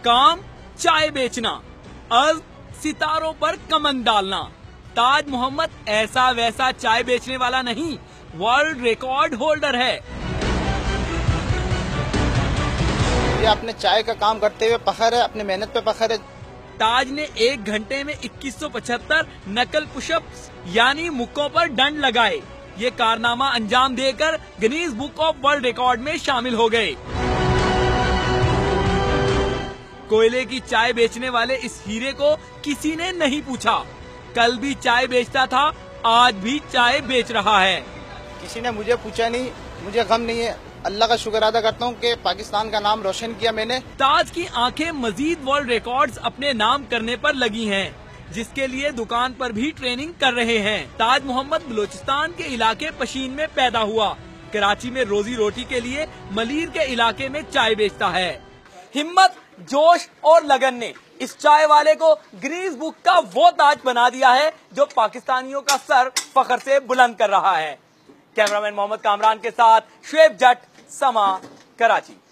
काम चाय बेचना, अब सितारों पर कमंद डालना। ताज मोहम्मद ऐसा वैसा चाय बेचने वाला नहीं, वर्ल्ड रिकॉर्ड होल्डर है। ये अपने चाय का काम करते हुए फख्र है, अपनी मेहनत पे फख्र है। ताज ने 1 घंटे में 2175 नकल पुशअप्स यानी मुक्कों पर डंड लगाए। ये कारनामा अंजाम देकर Guinness Book of World Record में शामिल हो गए। कोयले की चाय बेचने वाले इस हीरे को किसी ने नहीं पूछा। कल भी चाय बेचता था, आज भी चाय बेच रहा है। किसी ने मुझे पूछा नहीं, मुझे गम नहीं है। अल्लाह का शुक्र अदा करता हूँ कि पाकिस्तान का नाम रोशन किया मैंने। ताज की आंखें मजीद वर्ल्ड रिकॉर्ड्स अपने नाम करने पर लगी हैं, जिसके लिए दुकान पर भी ट्रेनिंग कर रहे हैं। ताज मोहम्मद बलूचिस्तान के इलाके पशीन में पैदा हुआ। कराची में रोजी रोटी के लिए मलीर के इलाके में चाय बेचता है। हिम्मत, जोश और लगन ने इस चाय वाले को गिनीज बुक का वो ताज बना दिया है जो पाकिस्तानियों का सर फख्र से बुलंद कर रहा है। कैमरामैन मोहम्मद कामरान के साथ शुएब जट, समा, कराची।